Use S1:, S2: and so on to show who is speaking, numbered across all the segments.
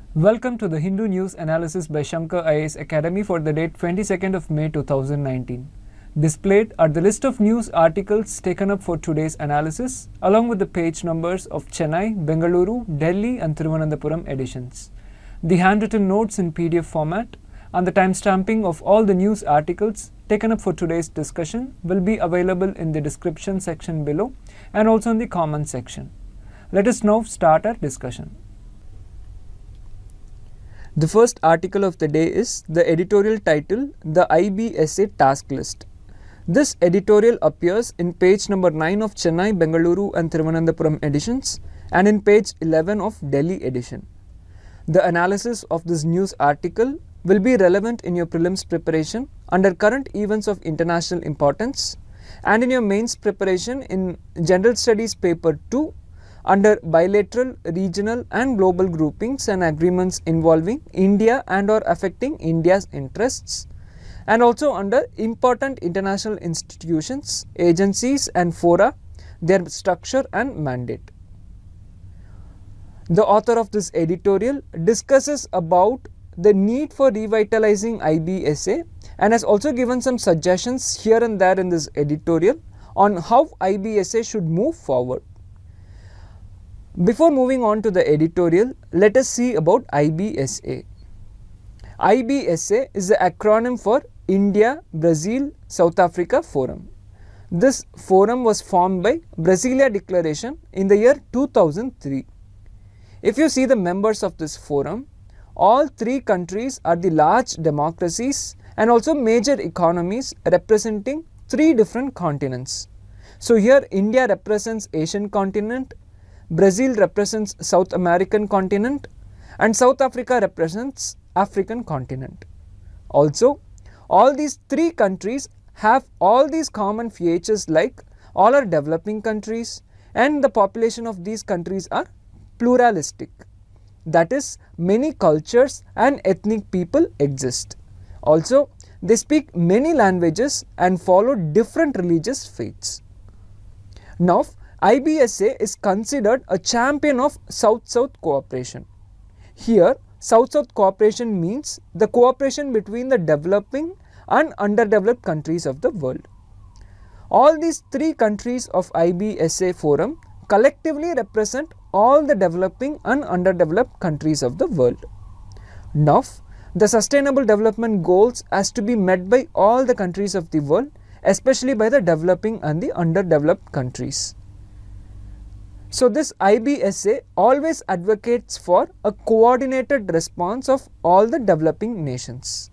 S1: Welcome to the Hindu News Analysis by Shankar IAS Academy for the date 22nd of May 2019. Displayed are the list of news articles taken up for today's analysis, along with the page numbers of Chennai, Bengaluru, Delhi and Thiruvananthapuram editions. The handwritten notes in PDF format and the timestamping of all the news articles taken up for today's discussion will be available in the description section below and also in the comment section. Let us now start our discussion. The first article of the day is the editorial title, The IBSA Task List. This editorial appears in page number 9 of Chennai, Bengaluru and Thiruvananthapuram editions and in page 11 of Delhi edition. The analysis of this news article will be relevant in your prelims preparation under current events of international importance and in your mains preparation in General Studies paper 2 under bilateral, regional and global groupings and agreements involving India and or affecting India's interests, and also under important international institutions, agencies and fora, their structure and mandate. The author of this editorial discusses about the need for revitalizing IBSA and has also given some suggestions here and there in this editorial on how IBSA should move forward. Before moving on to the editorial, let us see about IBSA. IBSA is the acronym for India, Brazil, South Africa Forum. This forum was formed by Brasilia Declaration in the year 2003. If you see the members of this forum, all three countries are the large democracies and also major economies representing three different continents. So here India represents Asian continent, Brazil represents South American continent and South Africa represents African continent. Also, all these three countries have all these common features like all are developing countries and the population of these countries are pluralistic. That is, many cultures and ethnic people exist. Also, they speak many languages and follow different religious faiths. Now, IBSA is considered a champion of South-South cooperation. Here, South-South cooperation means the cooperation between the developing and underdeveloped countries of the world. All these three countries of IBSA forum collectively represent all the developing and underdeveloped countries of the world. Now, the sustainable development goals has to be met by all the countries of the world, especially by the developing and the underdeveloped countries. So this IBSA always advocates for a coordinated response of all the developing nations.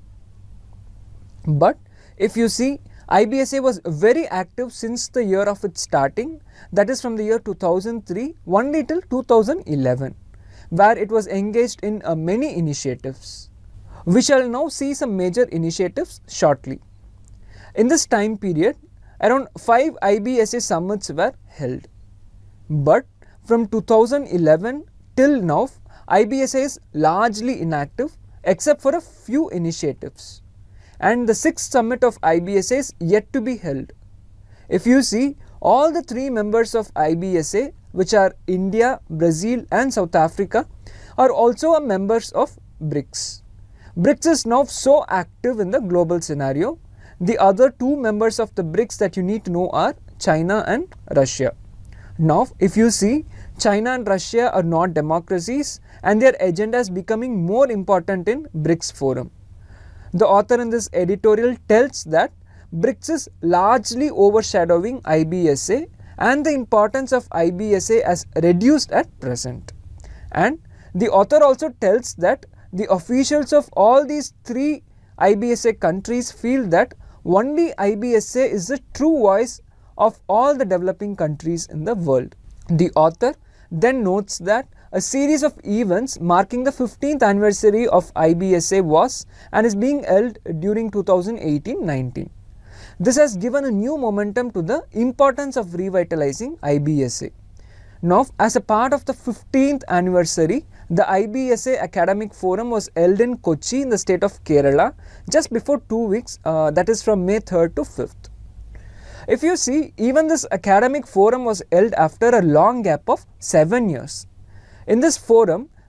S1: But if you see, IBSA was very active since the year of its starting, that is from the year 2003 only till 2011, where it was engaged in many initiatives. We shall now see some major initiatives shortly. In this time period, around 5 IBSA summits were held. But from 2011 till now, IBSA is largely inactive except for a few initiatives. And the 6th summit of IBSA is yet to be held. If you see, all the three members of IBSA, which are India, Brazil and South Africa, are also members of BRICS. BRICS is now so active in the global scenario. The other two members of the BRICS that you need to know are China and Russia. Now, if you see, China and Russia are not democracies and their agenda is becoming more important in BRICS forum. The author in this editorial tells that BRICS is largely overshadowing IBSA and the importance of IBSA has reduced at present. And the author also tells that the officials of all these three IBSA countries feel that only IBSA is the true voice of all the developing countries in the world. The author then notes that a series of events marking the 15th anniversary of IBSA was and is being held during 2018-19. This has given a new momentum to the importance of revitalizing IBSA. Now, as a part of the 15th anniversary, the IBSA Academic Forum was held in Kochi in the state of Kerala just before 2 weeks, that is from May 3rd to 5th. If you see, even this academic forum was held after a long gap of 7 years. In this forum,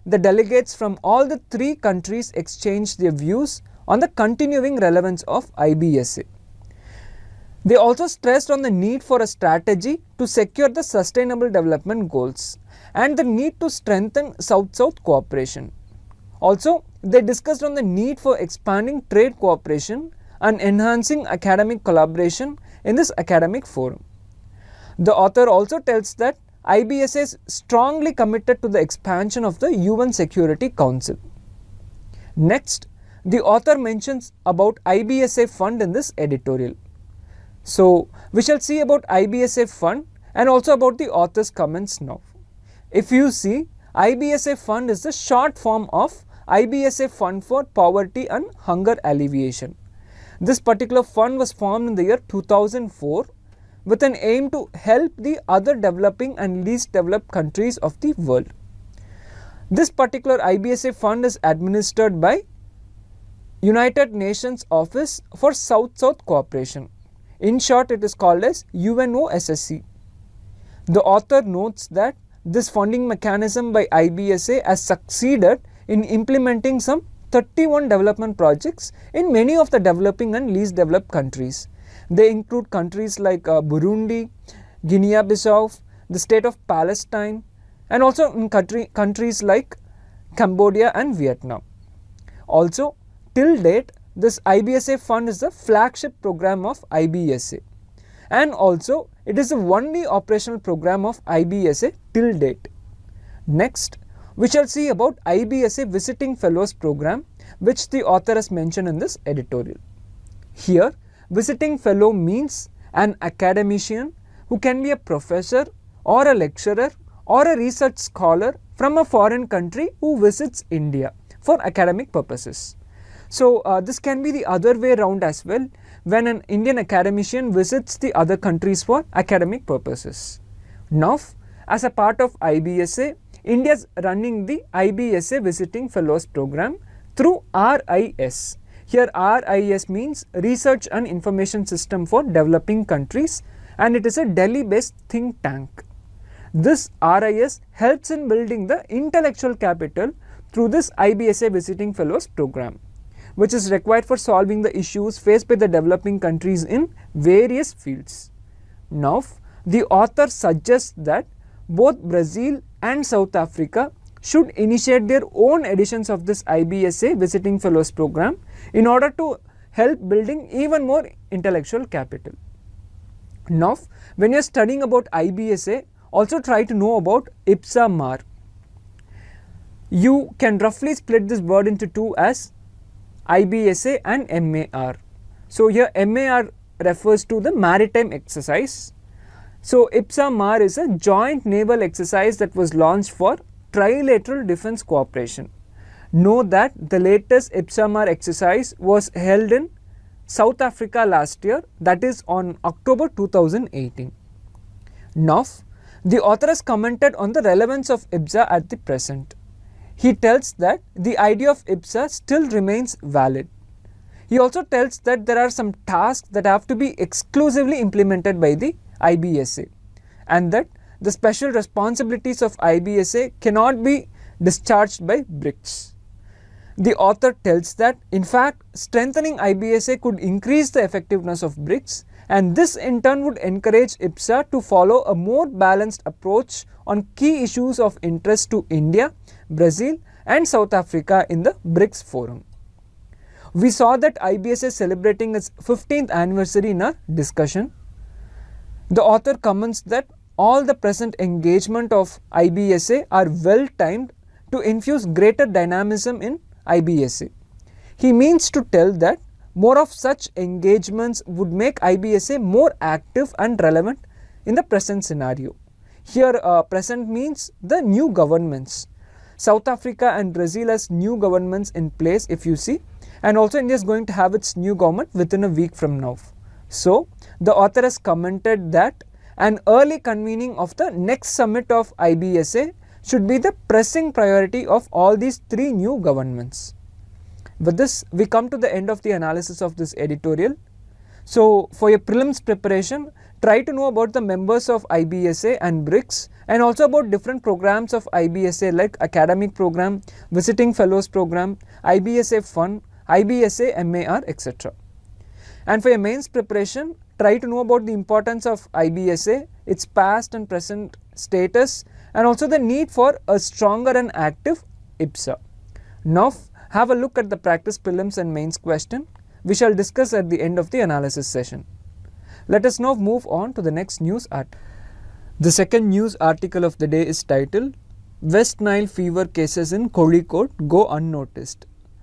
S1: the delegates from all the three countries exchanged their views on the continuing relevance of IBSA. They also stressed on the need for a strategy to secure the sustainable development goals and the need to strengthen South-South cooperation. Also, they discussed on the need for expanding trade cooperation and enhancing academic collaboration in this academic forum. The author also tells that IBSA is strongly committed to the expansion of the UN Security Council. Next, the author mentions about IBSA fund in this editorial. So, we shall see about IBSA fund and also about the author's comments now. If you see, IBSA fund is the short form of IBSA Fund for Poverty and Hunger Alleviation. This particular fund was formed in the year 2004 with an aim to help the other developing and least developed countries of the world. This particular IBSA fund is administered by United Nations Office for South-South Cooperation. In short, it is called as UNOSSC. The author notes that this funding mechanism by IBSA has succeeded in implementing some 31 development projects in many of the developing and least developed countries. They include countries like Burundi, Guinea-Bissau, the state of Palestine, and also in countries like Cambodia and Vietnam. Also, till date, this IBSA fund is the flagship program of IBSA, and also it is the only operational program of IBSA till date. Next, we shall see about IBSA Visiting Fellows program, which the author has mentioned in this editorial. Here, visiting fellow means an academician who can be a professor or a lecturer or a research scholar from a foreign country who visits India for academic purposes. So, this can be the other way around as well, when an Indian academician visits the other countries for academic purposes. Now, as a part of IBSA, India is running the IBSA Visiting Fellows program through RIS. Here RIS means Research and Information System for Developing Countries, and it is a Delhi-based think tank. This RIS helps in building the intellectual capital through this IBSA Visiting Fellows program, which is required for solving the issues faced by the developing countries in various fields. Now, the author suggests that both Brazil and South Africa should initiate their own editions of this IBSA Visiting Fellows program in order to help building even more intellectual capital. Now, when you are studying about IBSA, also try to know about IBSA-MAR. You can roughly split this word into two as IBSA and MAR. So, here MAR refers to the maritime exercise. So, IBSA-MAR is a joint naval exercise that was launched for trilateral defense cooperation. Know that the latest IBSA-MAR exercise was held in South Africa last year, that is on October 2018. Now, the author has commented on the relevance of IBSA at the present. He tells that the idea of IBSA still remains valid. He also tells that there are some tasks that have to be exclusively implemented by the IBSA, and that the special responsibilities of IBSA cannot be discharged by BRICS. The author tells that in fact strengthening IBSA could increase the effectiveness of BRICS, and this in turn would encourage IBSA to follow a more balanced approach on key issues of interest to India, Brazil and South Africa in the BRICS forum. We saw that IBSA is celebrating its 15th anniversary in our discussion. The author comments that all the present engagement of IBSA are well timed to infuse greater dynamism in IBSA. He means to tell that more of such engagements would make IBSA more active and relevant in the present scenario. Here present means the new governments. South Africa and Brazil has new governments in place if you see, and also India is going to have its new government within a week from now. So, the author has commented that an early convening of the next summit of IBSA should be the pressing priority of all these three new governments. With this, we come to the end of the analysis of this editorial. So, for your prelims preparation, try to know about the members of IBSA and BRICS and also about different programs of IBSA like academic program, visiting fellows program, IBSA Fund, IBSA MAR, etc. And for your mains preparation, try to know about the importance of IBSA, its past and present status, and also the need for a stronger and active IBSA. Now have a look at the practice prelims and mains question. We shall discuss at the end of the analysis session. Let us now move on to the next news article. The second news article of the day is titled West Nile fever cases in Kozhikode go unnoticed.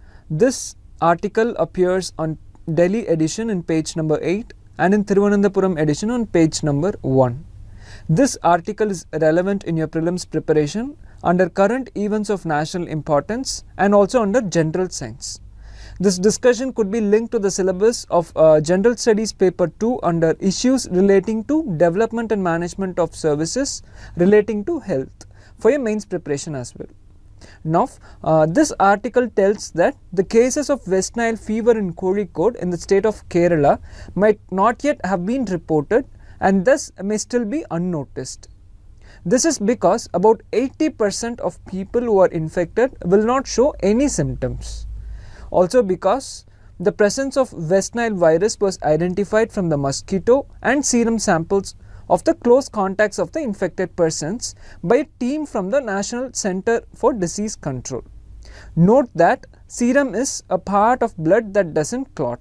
S1: This article appears on Delhi edition in page number 8 and in Thiruvananthapuram edition on page number 1. This article is relevant in your prelims preparation under current events of national importance and also under general science. This discussion could be linked to the syllabus of General Studies paper 2 under issues relating to development and management of services relating to health for your mains preparation as well. Now, this article tells that the cases of West Nile fever in Kozhikode in the state of Kerala might not yet have been reported and thus may still be unnoticed. This is because about 80% of people who are infected will not show any symptoms. Also because the presence of West Nile virus was identified from the mosquito and serum samples of the close contacts of the infected persons by a team from the National Center for Disease Control. Note that serum is a part of blood that doesn't clot.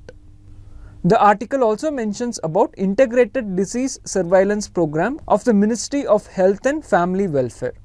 S1: The article also mentions about Integrated Disease Surveillance Program of the Ministry of Health and Family Welfare.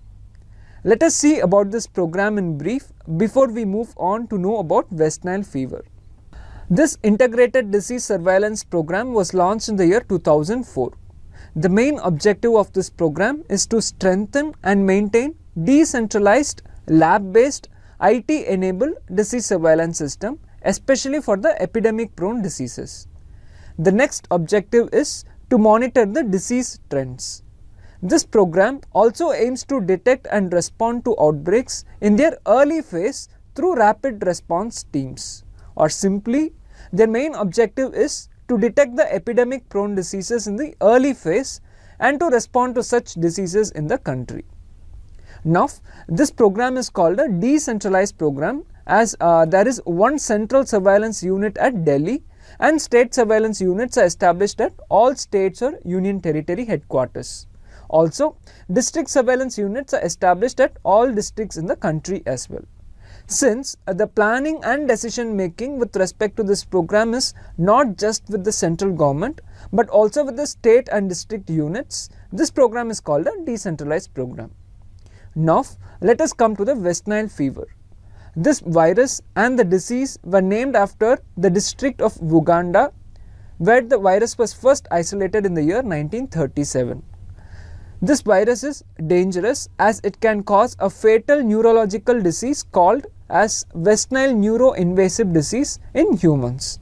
S1: Let us see about this program in brief before we move on to know about West Nile fever. This Integrated Disease Surveillance Program was launched in the year 2004. The main objective of this program is to strengthen and maintain decentralized, lab-based, IT-enabled disease surveillance system, especially for the epidemic-prone diseases. The next objective is to monitor the disease trends. This program also aims to detect and respond to outbreaks in their early phase through rapid response teams, or simply their main objective is to detect the epidemic prone diseases in the early phase and to respond to such diseases in the country. Now, this program is called a decentralized program as there is one central surveillance unit at Delhi and state surveillance units are established at all states or union territory headquarters. Also, district surveillance units are established at all districts in the country as well. Since the planning and decision making with respect to this program is not just with the central government but also with the state and district units, this program is called a decentralized program. Now, let us come to the West Nile fever. This virus and the disease were named after the district of Uganda, where the virus was first isolated in the year 1937. This virus is dangerous as it can cause a fatal neurological disease called as West Nile neuroinvasive disease in humans.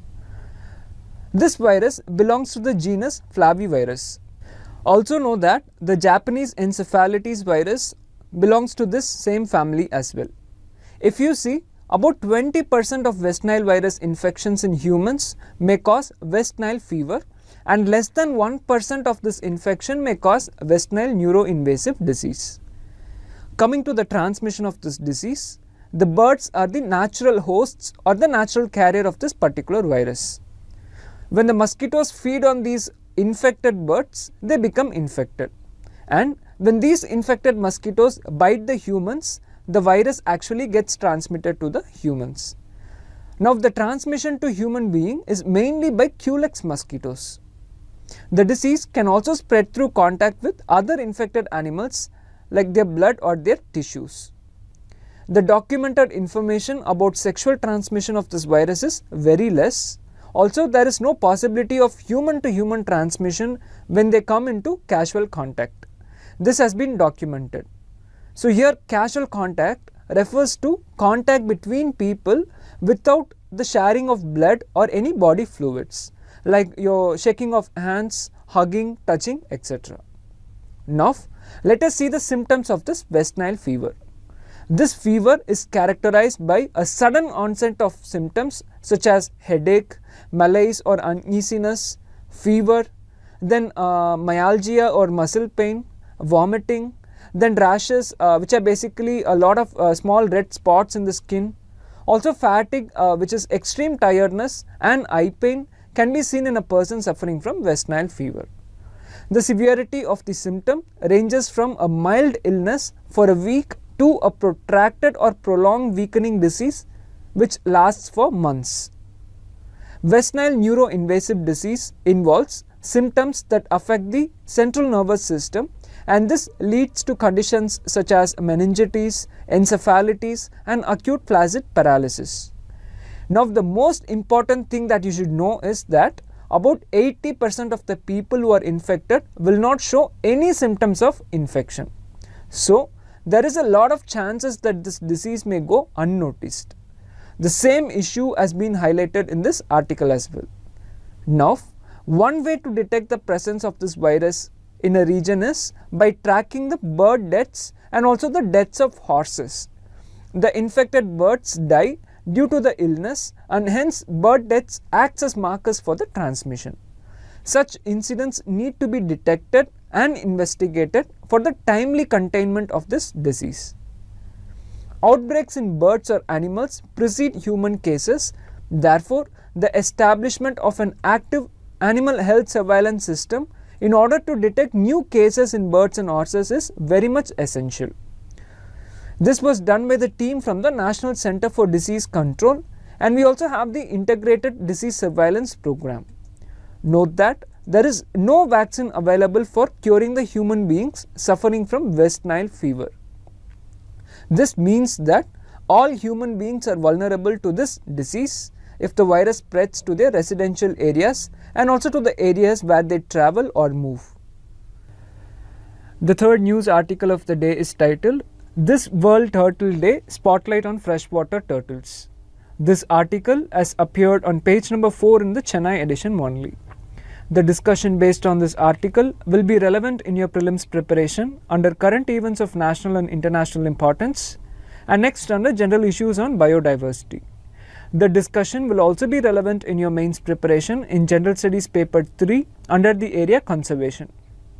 S1: This virus belongs to the genus Flavivirus. Also know that the Japanese encephalitis virus belongs to this same family as well. If you see, about 20% of West Nile virus infections in humans may cause West Nile fever, and less than 1% of this infection may cause West Nile neuroinvasive disease. Coming to the transmission of this disease, the birds are the natural hosts or the natural carrier of this particular virus. When the mosquitoes feed on these infected birds, they become infected. And when these infected mosquitoes bite the humans, the virus actually gets transmitted to the humans. Now, the transmission to human being is mainly by Culex mosquitoes. The disease can also spread through contact with other infected animals like their blood or their tissues. The documented information about sexual transmission of this virus is very less. Also, there is no possibility of human to human transmission when they come into casual contact. This has been documented. So, here casual contact refers to contact between people without the sharing of blood or any body fluids, like your shaking of hands, hugging, touching, etc. Now, let us see the symptoms of this West Nile fever. This fever is characterized by a sudden onset of symptoms such as headache, malaise or uneasiness, fever, then myalgia or muscle pain, vomiting, then rashes, which are basically a lot of small red spots in the skin. Also fatigue, which is extreme tiredness, and eye pain can be seen in a person suffering from West Nile fever. The severity of the symptom ranges from a mild illness for a week to a protracted or prolonged weakening disease which lasts for months. West Nile neuroinvasive disease involves symptoms that affect the central nervous system, and this leads to conditions such as meningitis, encephalitis, and acute flaccid paralysis. Now, the most important thing that you should know is that about 80% of the people who are infected will not show any symptoms of infection. So, there is a lot of chances that this disease may go unnoticed. The same issue has been highlighted in this article as well. Now, one way to detect the presence of this virus in a region is by tracking the bird deaths and also the deaths of horses. The infected birds die due to the illness, and hence bird deaths acts as markers for the transmission. Such incidents need to be detected and investigated for the timely containment of this disease. Outbreaks in birds or animals precede human cases. Therefore, the establishment of an active animal health surveillance system in order to detect new cases in birds and horses is very much essential. This was done by the team from the National Center for Disease Control, and we also have the Integrated Disease Surveillance Program. Note that there is no vaccine available for curing the human beings suffering from West Nile fever. This means that all human beings are vulnerable to this disease if the virus spreads to their residential areas and also to the areas where they travel or move. The third news article of the day is titled, "This World Turtle Day Spotlight on Freshwater Turtles." This article has appeared on page number 4 in the Chennai edition only. The discussion based on this article will be relevant in your prelims preparation under current events of national and international importance, and next under general issues on biodiversity. The discussion will also be relevant in your mains preparation in General Studies paper 3 under the area conservation.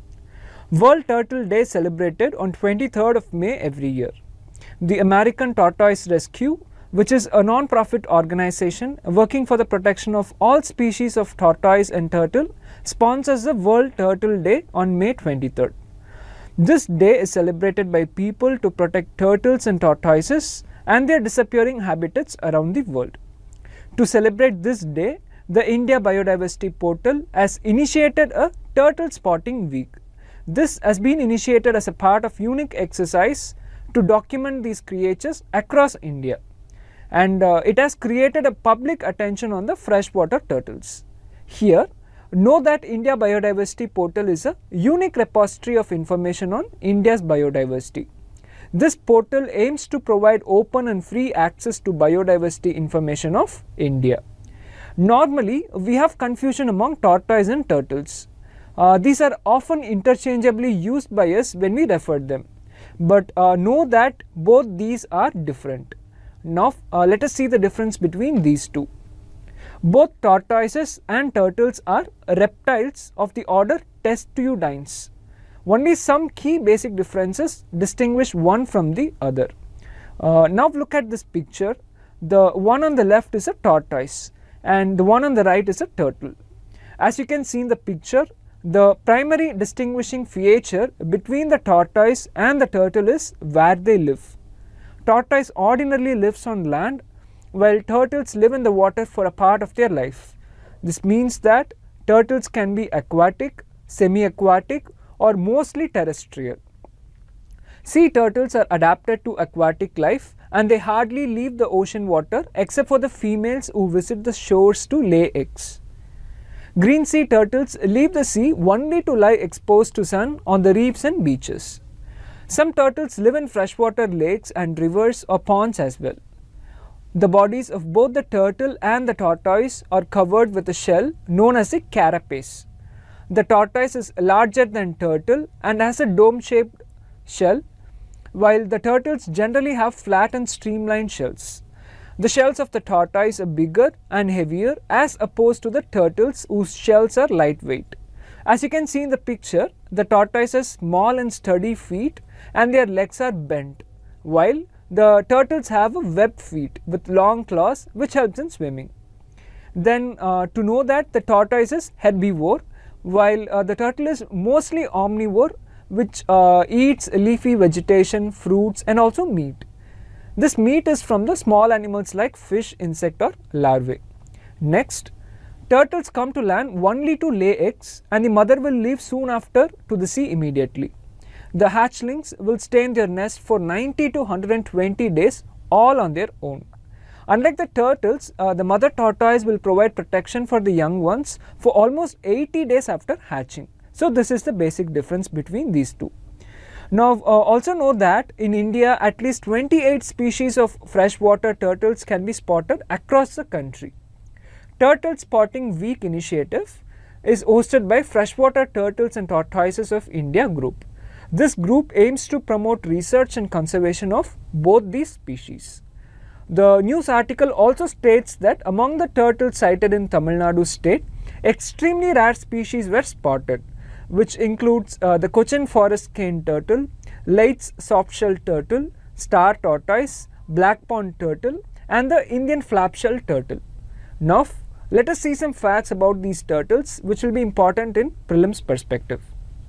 S1: World Turtle Day celebrated on 23rd of May every year. The American Tortoise Rescue, which is a non-profit organization working for the protection of all species of tortoise and turtle, sponsors the World Turtle Day on May 23rd. This day is celebrated by people to protect turtles and tortoises and their disappearing habitats around the world. To celebrate this day, the India Biodiversity Portal has initiated a Turtle Spotting Week. This has been initiated as a part of unique exercise to document these creatures across India, and it has created a public attention on the freshwater turtles. Here, know that India Biodiversity Portal is a unique repository of information on India's biodiversity. This portal aims to provide open and free access to biodiversity information of India. Normally, we have confusion among tortoise and turtles. These are often interchangeably used by us when we refer them, but know that both these are different. Now, let us see the difference between these two. Both tortoises and turtles are reptiles of the order Testudines. Only some key basic differences distinguish one from the other. Now look at this picture. The one on the left is a tortoise and the one on the right is a turtle. As you can see in the picture, the primary distinguishing feature between the tortoise and the turtle is where they live. Tortoise ordinarily lives on land, while turtles live in the water for a part of their life. This means that turtles can be aquatic, semi-aquatic, or mostly terrestrial. Sea turtles are adapted to aquatic life and they hardly leave the ocean water except for the females who visit the shores to lay eggs. Green sea turtles leave the sea only to lie exposed to sun on the reefs and beaches. Some turtles live in freshwater lakes and rivers or ponds as well. The bodies of both the turtle and the tortoise are covered with a shell known as a carapace. The tortoise is larger than turtle and has a dome-shaped shell, while the turtles generally have flat and streamlined shells. The shells of the tortoise are bigger and heavier as opposed to the turtles whose shells are lightweight. As you can see in the picture, the tortoise has small and sturdy feet and their legs are bent, while the turtles have webbed feet with long claws which helps in swimming. Then to know that the tortoise is herbivore, while the turtle is mostly omnivore, which eats leafy vegetation, fruits and also meat. This meat is from the small animals like fish, insect or larvae. Next, turtles come to land only to lay eggs and the mother will leave soon after to the sea immediately. The hatchlings will stay in their nest for 90 to 120 days all on their own. Unlike the turtles, the mother tortoise will provide protection for the young ones for almost 80 days after hatching. So this is the basic difference between these two. Now also know that in India at least 28 species of freshwater turtles can be spotted across the country. Turtle Spotting Week initiative is hosted by Freshwater Turtles and Tortoises of India group. This group aims to promote research and conservation of both these species. The news article also states that among the turtles cited in Tamil Nadu state, extremely rare species were spotted, which includes the Cochin forest cane turtle, Leith's softshell turtle, star tortoise, black pond turtle and the Indian flapshell turtle. Now let us see some facts about these turtles which will be important in prelims perspective.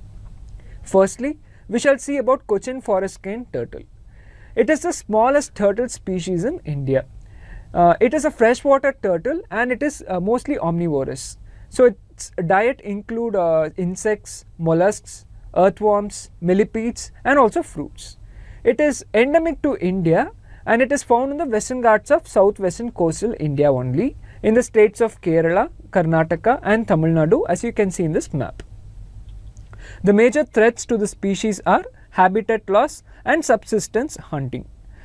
S1: Firstly, we shall see about Cochin forest cane turtle. It is the smallest turtle species in India. It is a freshwater turtle and it is mostly omnivorous. So its diet include insects, mollusks, earthworms, millipedes and also fruits. It is endemic to India and it is found in the western Ghats of southwestern coastal India only, in the states of Kerala, Karnataka and Tamil Nadu, as you can see in this map. The major threats to the species are habitat loss and subsistence hunting.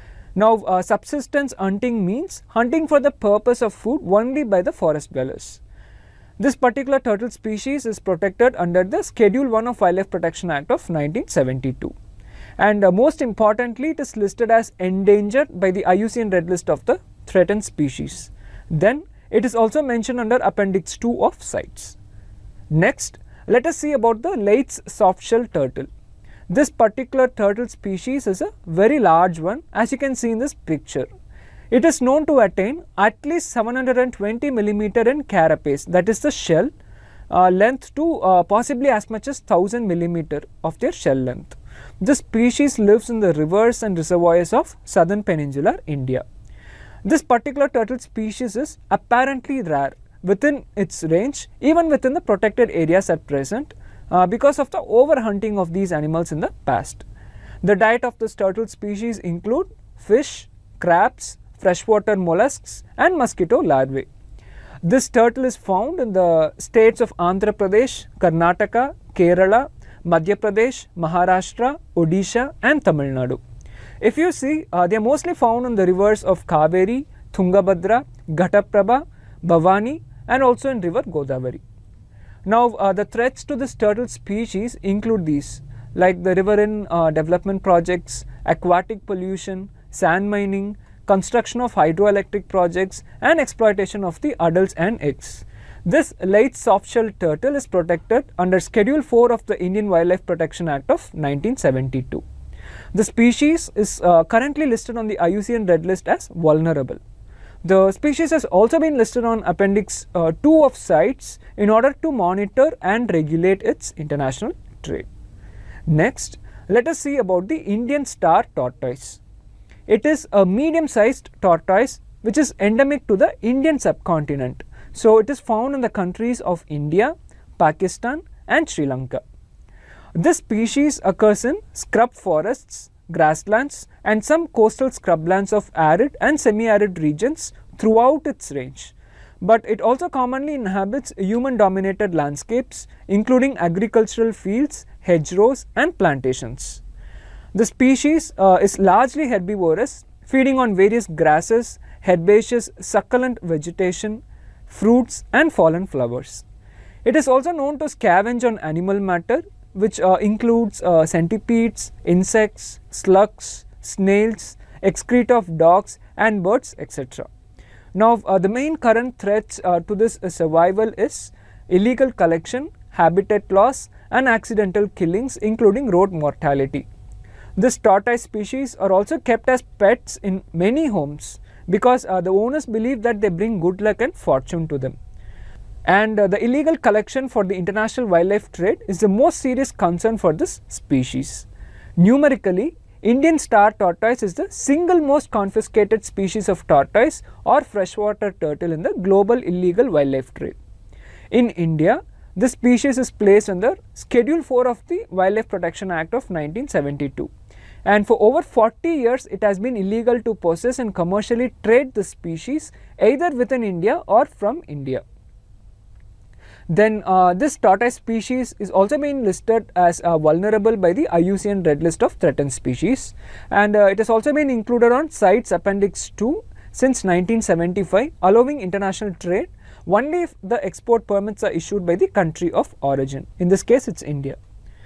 S1: Now subsistence hunting means hunting for the purpose of food only by the forest dwellers. This particular turtle species is protected under the Schedule 1 of Wildlife Protection Act of 1972. And most importantly, it is listed as endangered by the IUCN Red List of the threatened species. Then it is also mentioned under Appendix 2 of CITES. Next, let us see about the Leith's softshell turtle. This particular turtle species is a very large one, as you can see in this picture. It is known to attain at least 720 mm in carapace, that is the shell length, to possibly as much as 1000 mm of their shell length. This species lives in the rivers and reservoirs of southern peninsular India. This particular turtle species is apparently rare within its range, even within the protected areas at present, because of the overhunting of these animals in the past. The diet of this turtle species include fish, crabs, freshwater mollusks and mosquito larvae. This turtle is found in the states of Andhra Pradesh, Karnataka, Kerala, Madhya Pradesh, Maharashtra, Odisha and Tamil Nadu. If you see, they are mostly found in the rivers of Kaveri, Tungabhadra, Ghataprabha, Bhavani and also in river Godavari. Now the threats to this turtle species include these, like the riverine development projects, aquatic pollution, sand mining, construction of hydroelectric projects and exploitation of the adults and eggs. This Leith's softshell turtle is protected under Schedule 4 of the Indian Wildlife Protection Act of 1972. The species is currently listed on the IUCN Red List as vulnerable. The species has also been listed on Appendix 2 of CITES in order to monitor and regulate its international trade. Next, let us see about the Indian star tortoise. It is a medium-sized tortoise which is endemic to the Indian subcontinent. So it is found in the countries of India, Pakistan and Sri Lanka. This species occurs in scrub forests, grasslands and some coastal scrublands of arid and semi-arid regions throughout its range. But it also commonly inhabits human-dominated landscapes including agricultural fields, hedgerows and plantations. The species is largely herbivorous, feeding on various grasses, herbaceous succulent vegetation, fruits and fallen flowers. It is also known to scavenge on animal matter, which includes centipedes, insects, slugs, snails, excreta of dogs and birds, etc. Now the main current threats to this survival is illegal collection, habitat loss and accidental killings, including road mortality. This tortoise species are also kept as pets in many homes because the owners believe that they bring good luck and fortune to them. And the illegal collection for the international wildlife trade is the most serious concern for this species. Numerically, Indian star tortoise is the single most confiscated species of tortoise or freshwater turtle in the global illegal wildlife trade. In India, this species is placed under Schedule 4 of the Wildlife Protection Act of 1972. And for over 40 years, it has been illegal to possess and commercially trade this species either within India or from India. Then this tortoise species is also being listed as vulnerable by the IUCN Red List of Threatened Species, and it has also been included on CITES Appendix 2 since 1975, allowing international trade only if the export permits are issued by the country of origin. In this case, it's India.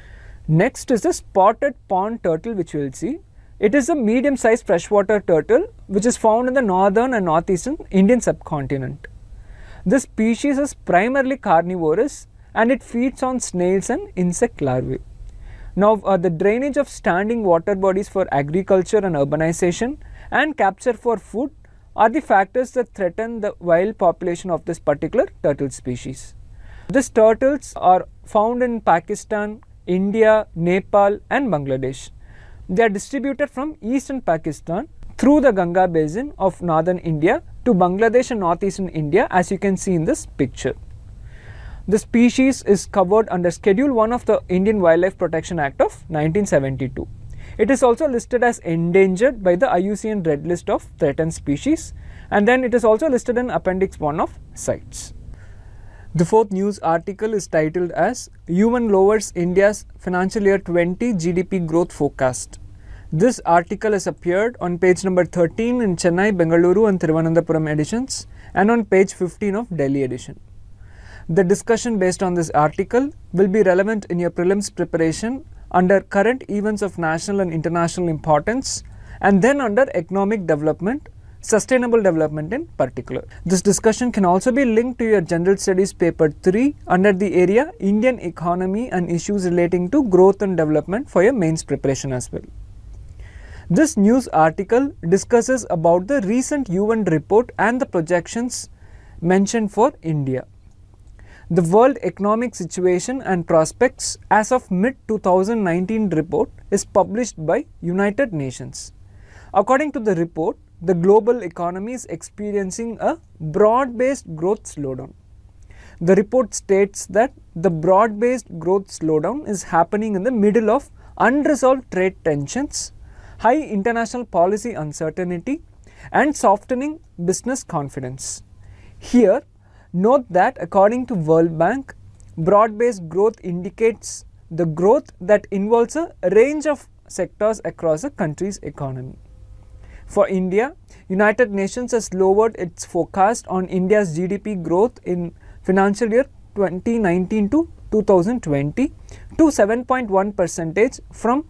S1: Next is the spotted pond turtle, which we will see. It is a medium-sized freshwater turtle which is found in the northern and northeastern Indian subcontinent. This species is primarily carnivorous and it feeds on snails and insect larvae. Now, the drainage of standing water bodies for agriculture and urbanization and capture for food are the factors that threaten the wild population of this particular turtle species. These turtles are found in Pakistan, India, Nepal and Bangladesh. They are distributed from eastern Pakistan through the Ganga basin of northern India to Bangladesh and northeastern India, as you can see in this picture. The species is covered under Schedule 1 of the Indian Wildlife Protection Act of 1972. It is also listed as endangered by the IUCN Red List of Threatened Species, and then it is also listed in Appendix 1 of CITES. The fourth news article is titled as UN lowers India's financial year 20 GDP growth forecast. This article has appeared on page number 13 in Chennai, Bengaluru and Thiruvananthapuram editions and on page 15 of Delhi edition. The discussion based on this article will be relevant in your prelims preparation under current events of national and international importance and then under economic development, sustainable development in particular. This discussion can also be linked to your general studies paper 3 under the area Indian economy and issues relating to growth and development for your mains preparation as well. This news article discusses about the recent UN report and the projections mentioned for India. The World Economic Situation and Prospects as of mid-2019 report is published by United Nations. According to the report, the global economy is experiencing a broad-based growth slowdown. The report states that the broad-based growth slowdown is happening in the middle of unresolved trade tensions, high international policy uncertainty, and softening business confidence. Here, note that according to World Bank, broad-based growth indicates the growth that involves a range of sectors across a country's economy. For India, United Nations has lowered its forecast on India's GDP growth in financial year 2019 to 2020 to 7.1% from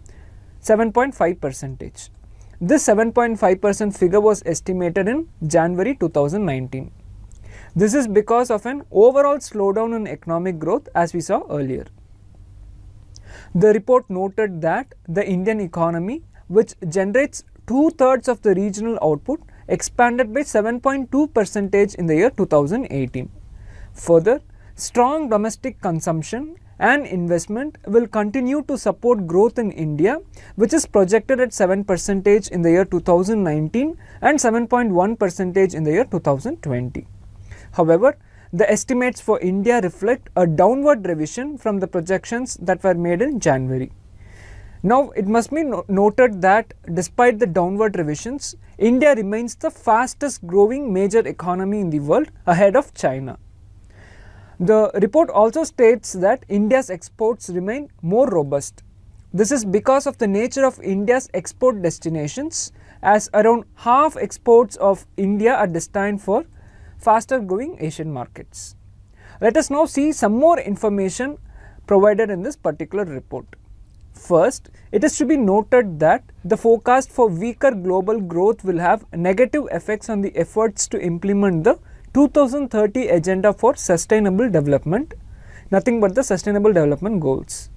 S1: 7.5%. This 7.5% figure was estimated in January 2019. This is because of an overall slowdown in economic growth as we saw earlier. The report noted that the Indian economy, which generates 2/3 of the regional output, expanded by 7.2% in the year 2018. Further, strong domestic consumption and investment will continue to support growth in India, which is projected at 7% in the year 2019 and 7.1% in the year 2020. However, the estimates for India reflect a downward revision from the projections that were made in January. Now, it must be noted that despite the downward revisions, India remains the fastest growing major economy in the world ahead of China. The report also states that India's exports remain more robust. This is because of the nature of India's export destinations, as around half exports of India are destined for faster growing Asian markets. Let us now see some more information provided in this particular report. First, it is to be noted that the forecast for weaker global growth will have negative effects on the efforts to implement the 2030 Agenda for Sustainable Development, nothing but the Sustainable Development Goals.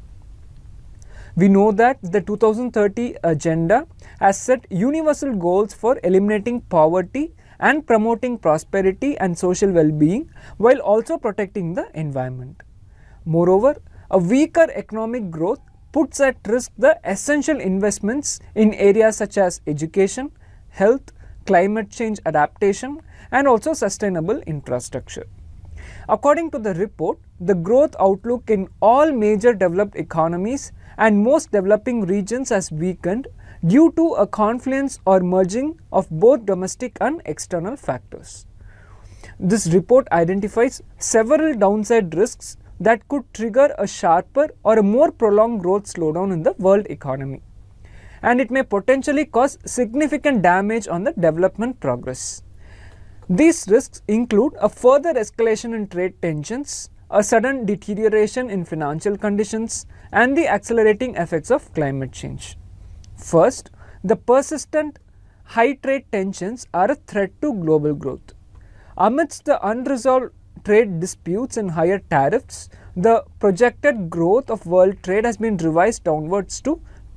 S1: We know that the 2030 agenda has set universal goals for eliminating poverty and promoting prosperity and social well-being while also protecting the environment. Moreover, a weaker economic growth puts at risk the essential investments in areas such as education, health, climate change adaptation, and also sustainable infrastructure. According to the report, the growth outlook in all major developed economies and most developing regions has weakened due to a confluence or merging of both domestic and external factors. This report identifies several downside risks that could trigger a sharper or a more prolonged growth slowdown in the world economy, and it may potentially cause significant damage on the development progress. These risks include a further escalation in trade tensions, a sudden deterioration in financial conditions, and the accelerating effects of climate change. First, the persistent high trade tensions are a threat to global growth. Amidst the unresolved trade disputes and higher tariffs, the projected growth of world trade has been revised downwards to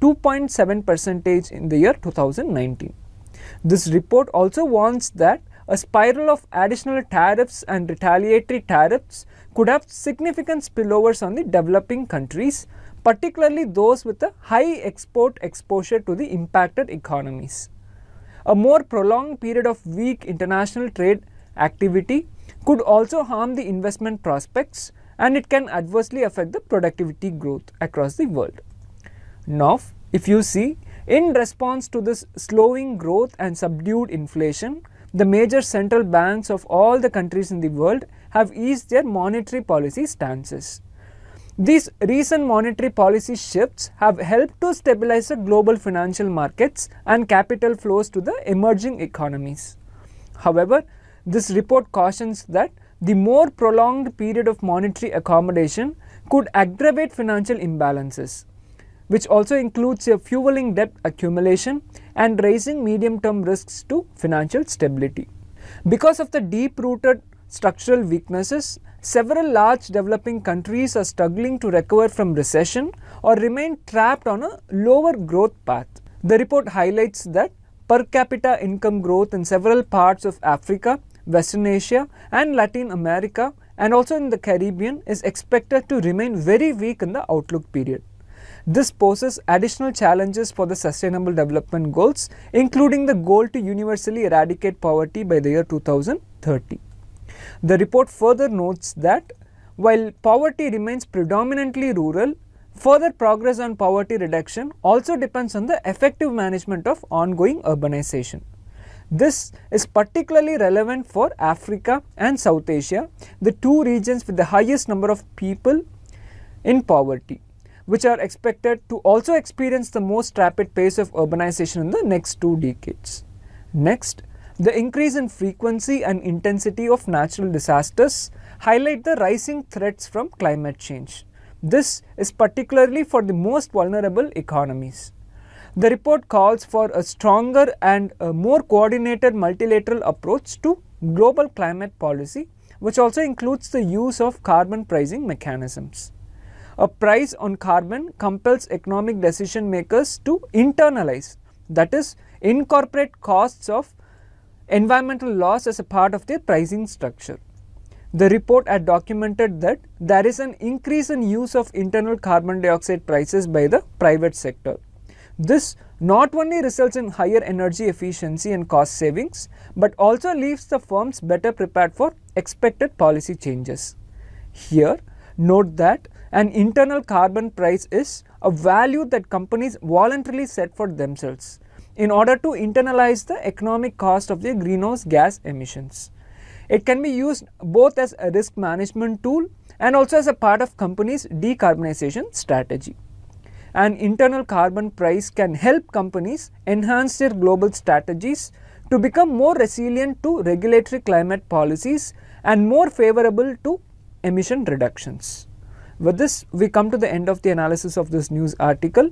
S1: 2.7% in the year 2019. This report also warns that a spiral of additional tariffs and retaliatory tariffs could have significant spillovers on the developing countries, particularly those with a high export exposure to the impacted economies. A more prolonged period of weak international trade activity could also harm the investment prospects, and it can adversely affect the productivity growth across the world. Now, if you see, in response to this slowing growth and subdued inflation, the major central banks of all the countries in the world have eased their monetary policy stances. These recent monetary policy shifts have helped to stabilize the global financial markets and capital flows to the emerging economies. However, this report cautions that the more prolonged period of monetary accommodation could aggravate financial imbalances, which also includes a fueling debt accumulation and raising medium-term risks to financial stability. Because of the deep-rooted structural weaknesses, several large developing countries are struggling to recover from recession or remain trapped on a lower growth path. The report highlights that per capita income growth in several parts of Africa, Western Asia and Latin America and also in the Caribbean is expected to remain very weak in the outlook period. This poses additional challenges for the Sustainable Development Goals, including the goal to universally eradicate poverty by the year 2030. The report further notes that while poverty remains predominantly rural, further progress on poverty reduction also depends on the effective management of ongoing urbanization. This is particularly relevant for Africa and South Asia, the two regions with the highest number of people in poverty, which are expected to also experience the most rapid pace of urbanization in the next 2 decades. Next, the increase in frequency and intensity of natural disasters highlight the rising threats from climate change. This is particularly for the most vulnerable economies. The report calls for a stronger and a more coordinated multilateral approach to global climate policy, which also includes the use of carbon pricing mechanisms. A price on carbon compels economic decision makers to internalize, that is, incorporate costs of environmental loss as a part of their pricing structure. The report had documented that there is an increase in use of internal carbon dioxide prices by the private sector. This not only results in higher energy efficiency and cost savings, but also leaves the firms better prepared for expected policy changes. Here, note that an internal carbon price is a value that companies voluntarily set for themselves in order to internalize the economic cost of their greenhouse gas emissions. It can be used both as a risk management tool and also as a part of companies' decarbonization strategy. An internal carbon price can help companies enhance their global strategies to become more resilient to regulatory climate policies and more favorable to emission reductions. With this, we come to the end of the analysis of this news article.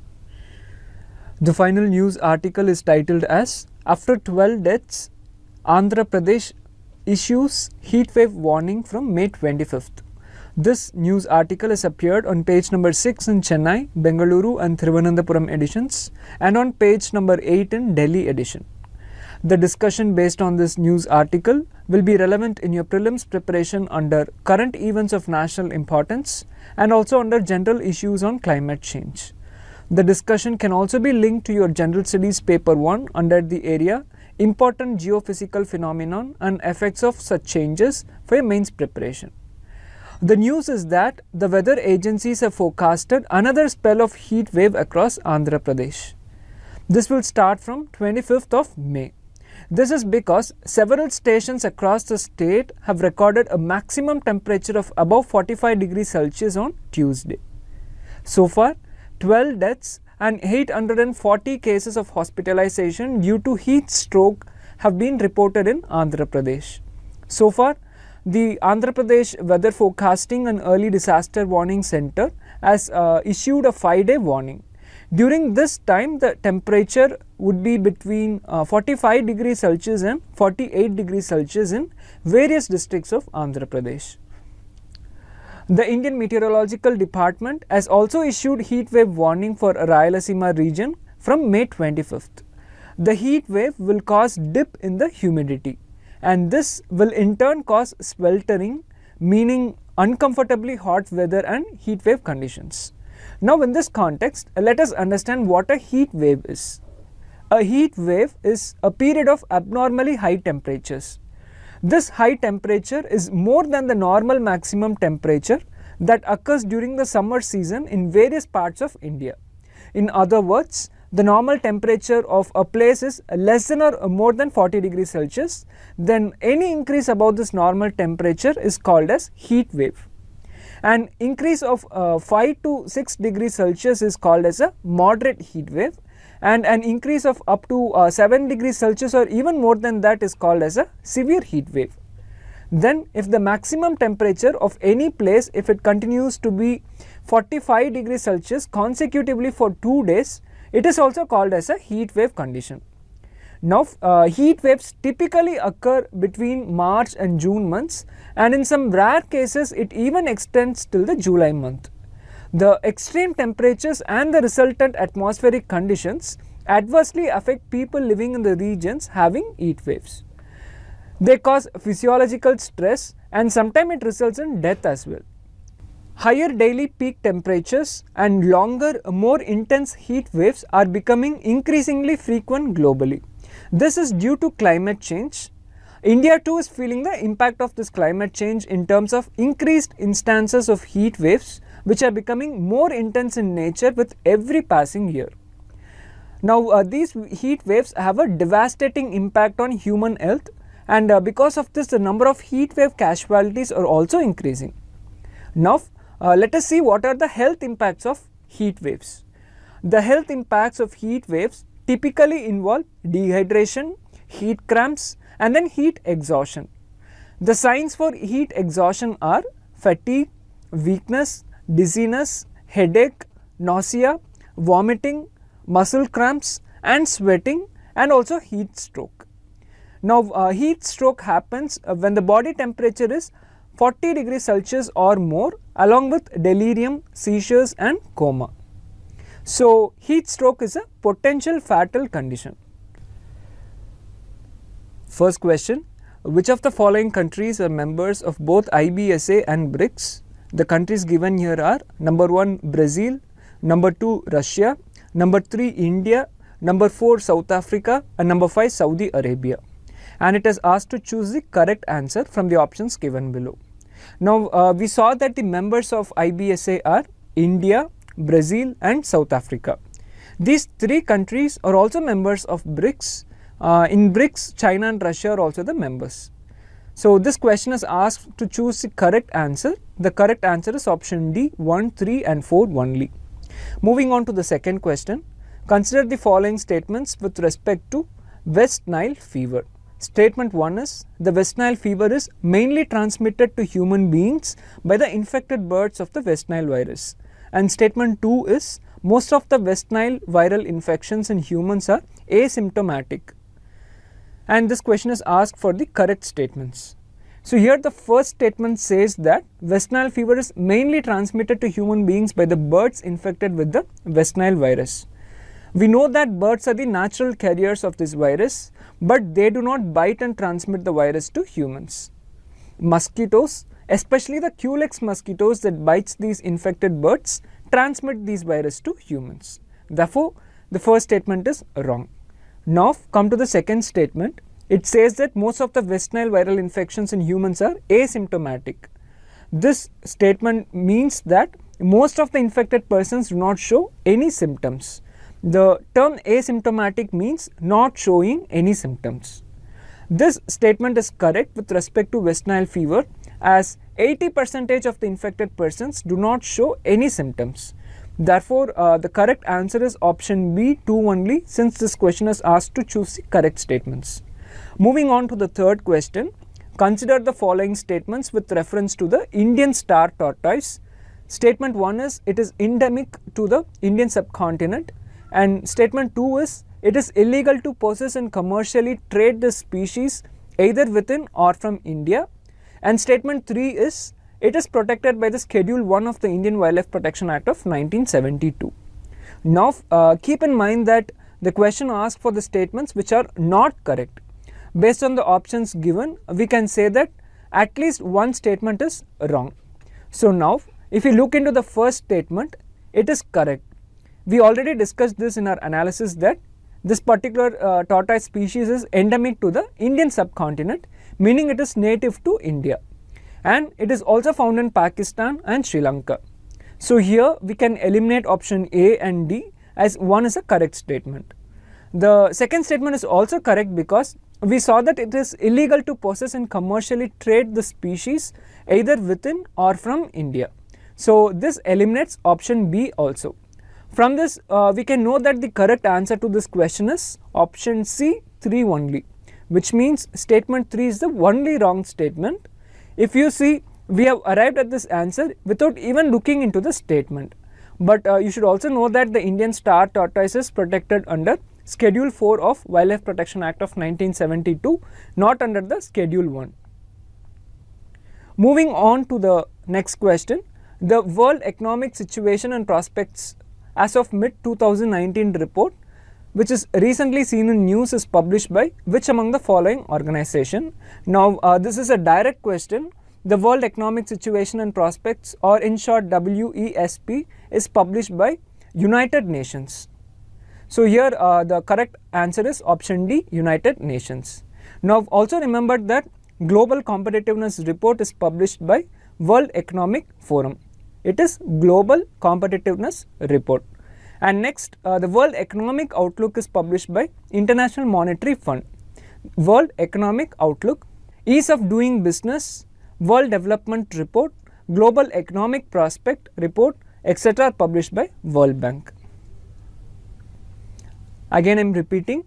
S1: The final news article is titled as "After 12 deaths, Andhra Pradesh issues heatwave warning from May 25th. This news article has appeared on page number 6 in Chennai, Bengaluru and Thiruvananthapuram editions and on page number 8 in Delhi edition. The discussion based on this news article will be relevant in your prelims preparation under current events of national importance and also under general issues on climate change. The discussion can also be linked to your general studies paper 1 under the area important geophysical phenomenon and effects of such changes for your mains preparation. The news is that the weather agencies have forecasted another spell of heat wave across Andhra Pradesh. This will start from 25th of May. This is because several stations across the state have recorded a maximum temperature of above 45 degrees Celsius on Tuesday. So far, 12 deaths and 840 cases of hospitalization due to heat stroke have been reported in Andhra Pradesh. So far, the Andhra Pradesh Weather Forecasting and Early Disaster Warning Center has issued a 5-day warning. During this time, the temperature would be between 45 degrees Celsius and 48 degrees Celsius in various districts of Andhra Pradesh. The Indian Meteorological Department has also issued heat wave warning for Rayalaseema region from May 25th. The heat wave will cause dip in the humidity, and this will in turn cause sweltering, meaning uncomfortably hot weather and heat wave conditions. Now in this context, let us understand what a heat wave is. A heat wave is a period of abnormally high temperatures. This high temperature is more than the normal maximum temperature that occurs during the summer season in various parts of India. In other words, the normal temperature of a place is less than or more than 40 degrees Celsius, then any increase above this normal temperature is called as heat wave. An increase of 5 to 6 degrees Celsius is called as a moderate heat wave, and an increase of up to 7 degrees Celsius or even more than that is called as a severe heat wave. Then if the maximum temperature of any place, if it continues to be 45 degrees Celsius consecutively for 2 days, it is also called as a heat wave condition. Now heat waves typically occur between March and June months, and in some rare cases it even extends till the July month. The extreme temperatures and the resultant atmospheric conditions adversely affect people living in the regions having heat waves. They cause physiological stress and sometimes it results in death as well. Higher daily peak temperatures and longer, more intense heat waves are becoming increasingly frequent globally. This is due to climate change. India too is feeling the impact of this climate change in terms of increased instances of heat waves, which are becoming more intense in nature with every passing year. Now these heat waves have a devastating impact on human health, and because of this the number of heat wave casualties are also increasing. Now let us see what are the health impacts of heat waves. The health impacts of heat waves typically involve dehydration, heat cramps and then heat exhaustion. The signs for heat exhaustion are fatigue, weakness, dizziness, headache, nausea, vomiting, muscle cramps and sweating, and also heat stroke. Now heat stroke happens when the body temperature is 40 degrees Celsius or more, along with delirium, seizures and coma. So heat stroke is a potential fatal condition. First question, which of the following countries are members of both IBSA and BRICS? The countries given here are number 1 Brazil, number 2 Russia, number 3 India, number 4 South Africa and number 5 Saudi Arabia. And it is asked to choose the correct answer from the options given below. Now we saw that the members of IBSA are India, Brazil and South Africa. These 3 countries are also members of BRICS. In BRICS, China and Russia are also the members. So this question is asked to choose the correct answer. The correct answer is option D, 1, 3 and 4 only. Moving on to the second question, consider the following statements with respect to West Nile fever. Statement 1 is, the West Nile fever is mainly transmitted to human beings by the infected birds of the West Nile virus. And statement 2 is, most of the West Nile viral infections in humans are asymptomatic. And this question is asked for the correct statements. So here the first statement says that West Nile fever is mainly transmitted to human beings by the birds infected with the West Nile virus. We know that birds are the natural carriers of this virus, but they do not bite and transmit the virus to humans. Mosquitoes, especially the Culex mosquitoes that bites these infected birds, transmit these virus to humans. Therefore, the first statement is wrong. Now come to the second statement. It says that most of the West Nile viral infections in humans are asymptomatic. This statement means that most of the infected persons do not show any symptoms. The term asymptomatic means not showing any symptoms. This statement is correct with respect to West Nile fever, as 80% of the infected persons do not show any symptoms. Therefore, the correct answer is option B, 2 only, since this question is asked to choose the correct statements. Moving on to the third question, consider the following statements with reference to the Indian star tortoise. Statement 1 is it is endemic to the Indian subcontinent, and statement 2 is it is illegal to possess and commercially trade this species either within or from India, and statement 3 is it is protected by the Schedule 1 of the Indian Wildlife Protection Act of 1972. Now keep in mind that the question asks for the statements which are not correct. Based on the options given, we can say that at least one statement is wrong. So now, if you look into the first statement, it is correct. We already discussed this in our analysis that this particular tortoise species is endemic to the Indian subcontinent, meaning it is native to India, and it is also found in Pakistan and Sri Lanka. So here we can eliminate option A and D, as one is a correct statement. The second statement is also correct because we saw that it is illegal to possess and commercially trade the species either within or from India. So this eliminates option B also. From this we can know that the correct answer to this question is option C, 3 only, which means statement 3 is the only wrong statement. If you see, we have arrived at this answer without even looking into the statement. But you should also know that the Indian star tortoise is protected under Schedule 4 of Wildlife Protection Act of 1972, not under the Schedule 1. Moving on to the next question, the World Economic Situation and Prospects as of mid-2019 report, which is recently seen in news, is published by which among the following organization? Now this is a direct question. The World Economic Situation and Prospects, or in short WESP, is published by United Nations. So here the correct answer is option D, United Nations. Now also remember that Global Competitiveness Report is published by World Economic Forum. It is Global Competitiveness Report. And next, the World Economic Outlook is published by International Monetary Fund. World Economic Outlook, Ease of Doing Business, World Development Report, Global Economic Prospect Report, etc. are published by World Bank. Again I am repeating,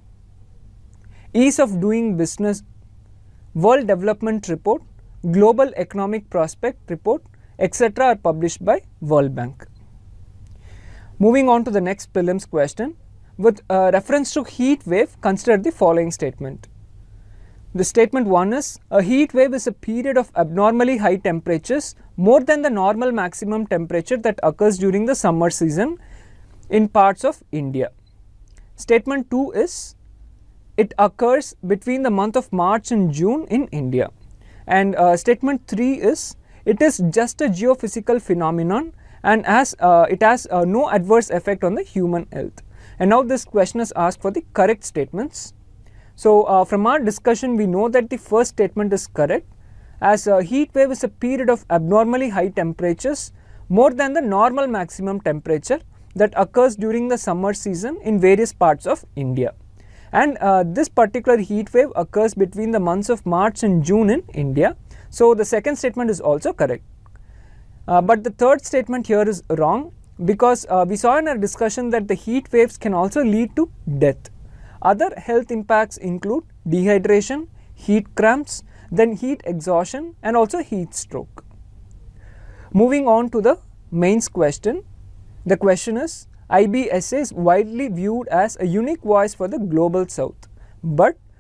S1: Ease of Doing Business, World Development Report, Global Economic Prospect Report, etc. are published by World Bank. Moving on to the next prelims question, with reference to heat wave, consider the following statement. The statement 1 is, a heat wave is a period of abnormally high temperatures more than the normal maximum temperature that occurs during the summer season in parts of India. Statement 2 is, it occurs between the month of March and June in India. And statement 3 is, it is just a geophysical phenomenon and it has no adverse effect on the human health. And now this question is asked for the correct statements. So from our discussion we know that the first statement is correct, as a heat wave is a period of abnormally high temperatures more than the normal maximum temperature that occurs during the summer season in various parts of India. And this particular heat wave occurs between the months of March and June in India. So the second statement is also correct. But the third statement here is wrong, because we saw in our discussion that the heat waves can also lead to death. Other health impacts include dehydration, heat cramps, then heat exhaustion and also heat stroke. Moving on to the mains question. The question is, IBSA is widely viewed as a unique voice for the global south, but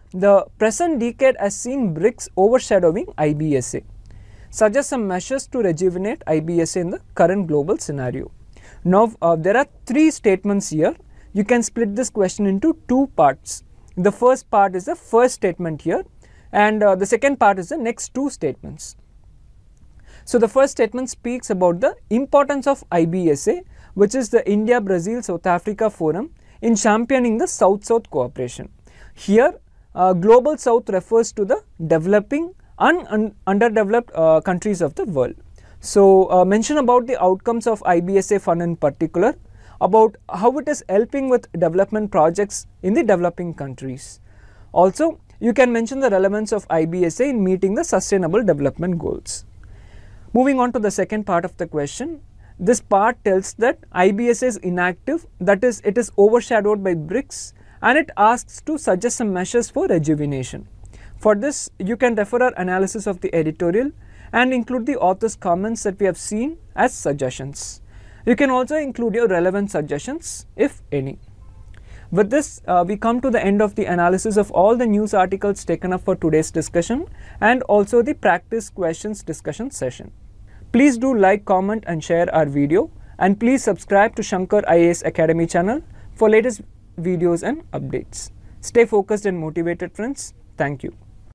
S1: the present decade has seen BRICS overshadowing IBSA. Suggest some measures to rejuvenate IBSA in the current global scenario. Now, there are 3 statements here. You can split this question into 2 parts. The first part is the first statement here, and the second part is the next 2 statements. So, the first statement speaks about the importance of IBSA, which is the India, Brazil, South Africa Forum, in championing the South-South cooperation. Here, Global South refers to the developing and underdeveloped countries of the world. So, mention about the outcomes of IBSA fund in particular, about how it is helping with development projects in the developing countries. Also, you can mention the relevance of IBSA in meeting the sustainable development goals. Moving on to the second part of the question, this part tells that IBSA is inactive, that is, it is overshadowed by BRICS, and it asks to suggest some measures for rejuvenation. For this, you can refer our analysis of the editorial and include the author's comments that we have seen as suggestions. You can also include your relevant suggestions, if any. With this, we come to the end of the analysis of all the news articles taken up for today's discussion and also the practice questions discussion session. Please do like, comment and share our video, and please subscribe to Shankar IAS Academy channel for latest videos and updates. Stay focused and motivated, friends. Thank you.